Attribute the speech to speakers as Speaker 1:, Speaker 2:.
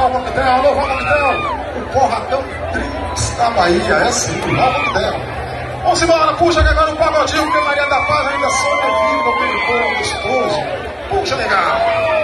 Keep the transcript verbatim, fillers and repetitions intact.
Speaker 1: Ó o coquetel, alô, ó o coquetel. O porradão Trinks da Bahia, é sim, ó o coquetel. Vamos embora, puxa que agora o pagodinho, porque Maria da Paz ainda sobrevive no meio povo gostoso. Puxa, legal.